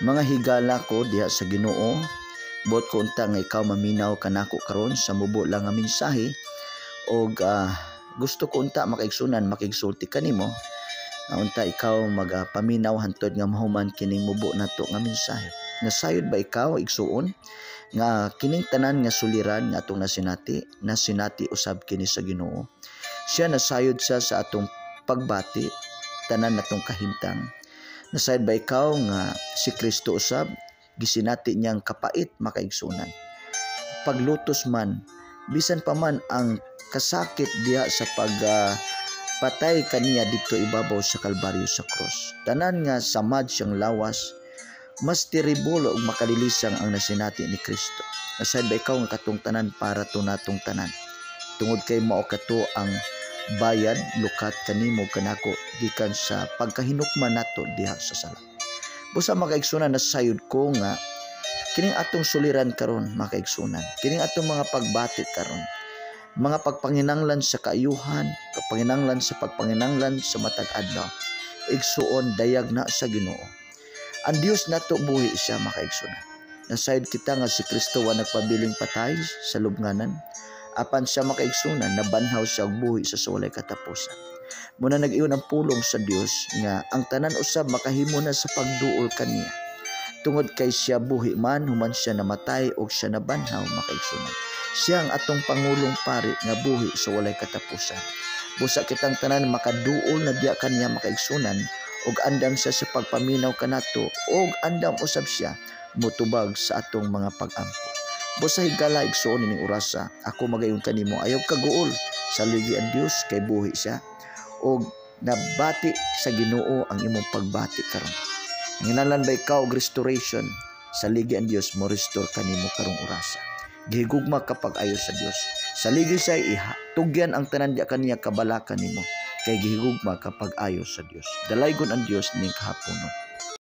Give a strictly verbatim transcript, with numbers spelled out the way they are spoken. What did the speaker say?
Mga higala ko diha sa Ginoo, buot ko unta nga ikaw maminaw kanako karon sa mubo lang nga mensahe og uh, gusto ko unta makaigsunan makigsulti kanimo nga unta ikaw magapaminaw hantod nga mahuman kining mubo nato nga mensahe. Nasayod ba ikaw igsuon nga kining tanan nga suliran nga atong nasinati nasinati usab kini sa Ginoo? Siya nasayod sa sa atong pagbati tanan natong kahimtang. Nasayod ba ikaw nga si Kristo usab gisinati niyang kapait makaigsunan? Paglutos man bisan pa man ang kasakit diha sa pag uh, patay kaniya dito ibabaw sa Kalbaryo sa cross. Tanan nga samad siyang lawas, mas terrible ug makalilisang ang nasinati ni Kristo. Nasayod ba ikaw nga katong tanan para to natong tanan? Tungod kay mao kato ang bayad lukat kanimo kanako gikan sa pagkahinukman nato diha sa sala. Busa makaigsunan nasayod ko nga kining atong suliran karon makaigsunan, kining atong mga pagbati karon, mga pagpanginanglan sa kaayuhan, pagpanginanglan sa pagpanginanglan sa matag adlaw, igsuon dayag na sa Ginoo. Ang Dios nato buhi siya makaigsunan. Nasayod kita nga si Kristo wa nagpabiling patay sa lubnganan, apan siya makaigsunan nabanhaw siya og buhi sa walay katapusan. Muna nag-iyon ang pulong sa Dios nga ang tanan usab makahimo na sa pagduol kaniya. Tungod kay siya buhi man human siya namatay og siya nabanhaw makaigsunan. Siya ang atong pangulong pari nga buhi sa walay katapusan. Busa kitang tanan makaduol na diya kaniya makaigsunan ug andam siya sa pagpaminaw kanato ug andam usab siya mutubag sa atong mga pag-ampo. Busa higala igsuon ning orasa ako magayon kanimo ayaw kaguol saligi ang Dios kay buhi siya ug nabati sa Ginoo ang imong pagbati karon. Nginalan ba ikaw og restoration saligi ang Dios mo restore kanimo karong orasa. Gihigugma kapag ayo sa Dios. Saligi sa iha tugyan ang tanan diya kaniya kabalakan nimo kay gihigugma kapag ayo sa Dios. Dalaygon ang Dios ning kahaponon.